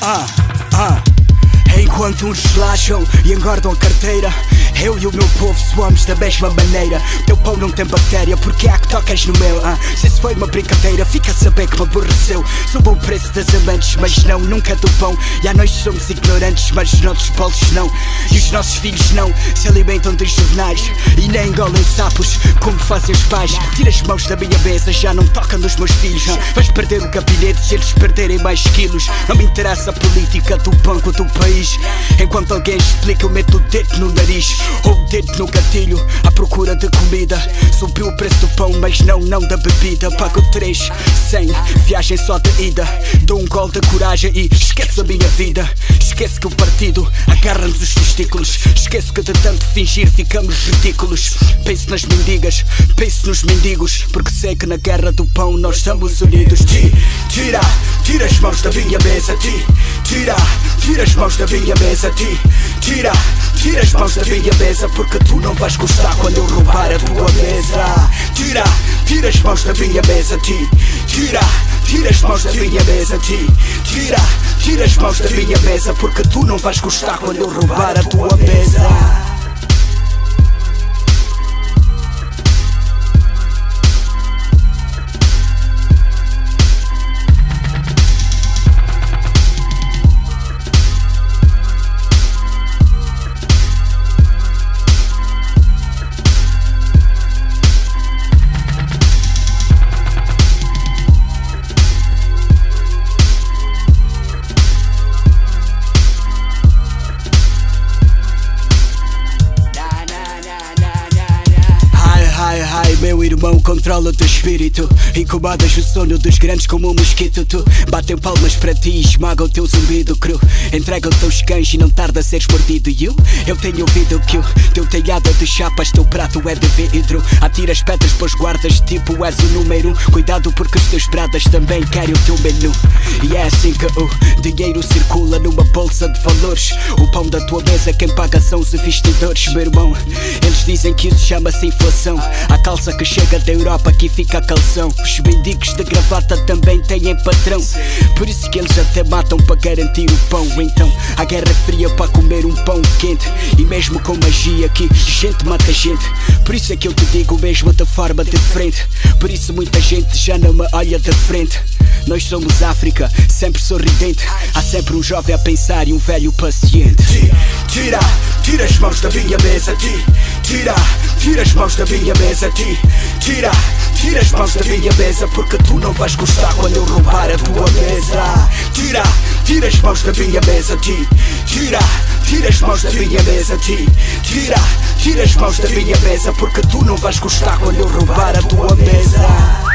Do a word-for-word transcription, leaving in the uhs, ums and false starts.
Ah, ah. Enquanto uns relaxam e engordam a carteira, eu e o meu povo suamos da mesma maneira. Teu pão não tem bactéria, porque há que tocas no meu. ah. Se isso foi uma brincadeira, fica a saber que me aborreceu. Subo o preço das amantes, mas não, nunca do pão. E à noite somos ignorantes, mas os nossos bolsos não. E os nossos filhos não se alimentam de jornais e nem engolem sapos, como fazem os pais. Tira as mãos da minha mesa, já não toca nos meus filhos. ah. Vais perder o gabinete se eles perderem mais quilos. Não me interessa a política do banco do país. Enquanto alguém explica, eu meto o dedo no nariz ou o dedo no gatilho, à procura de comida. Subiu o preço do pão, mas não, não da bebida. Pago três, cem, viagem só de ida. Dou um gol de coragem e esqueço a minha vida. Esqueço que o partido agarra-nos os testículos. Esqueço que de tanto fingir ficamos ridículos. Penso nas mendigas, penso nos mendigos, porque sei que na guerra do pão nós estamos unidos. Tira, tira as mãos da minha mesa, ti. Tira, tira as mãos da minha mesa, ti. Tira, tira as mãos da minha mesa, porque tu não vais gostar quando eu roubar a tua mesa. Tira, tira as mãos da minha mesa, ti. Tira, tira as mãos da minha mesa, ti. Tira, tira as mãos da minha mesa, porque tu não vais gostar quando eu roubar a tua mesa. Ai, meu irmão, controla o teu espírito. Incomodas o sono dos grandes como um mosquito. Tu batem palmas para ti e esmaga o teu zumbido cru. Entrega os teus cães e não tarda a seres mordido. E eu, eu tenho ouvido que o teu telhado é de chapas, teu prato é de vidro. Atiras pedras para os guardas, tipo és o número um. Cuidado porque os teus pradas também querem o teu menu. E é assim que o dinheiro circula numa bolsa de valores. O pão da tua mesa quem paga são os investidores. Meu irmão, eles dizem que isso chama-se inflação. A calça que chega da Europa aqui fica calção. Os mendigos de gravata também têm patrão, por isso que eles até matam para garantir o pão. Então a guerra fria para comer um pão quente. E mesmo com magia aqui gente mata gente. Por isso é que eu te digo mesmo de forma diferente. Por isso muita gente já não me olha de frente. Nós somos África, sempre sorridente. Há sempre um jovem a pensar e um velho paciente. Tira, tira as mãos da minha mesa, ti. Tira, tira as mãos da minha mesa, ti. Tira, tira as mãos da minha mesa, porque tu não vais gostar quando eu roubar a tua mesa. Tira, tira as mãos da minha mesa, ti. Tira, tira as mãos da minha mesa, ti. Tira, tira as mãos da minha mesa, porque tu não vais gostar quando eu roubar a tua mesa.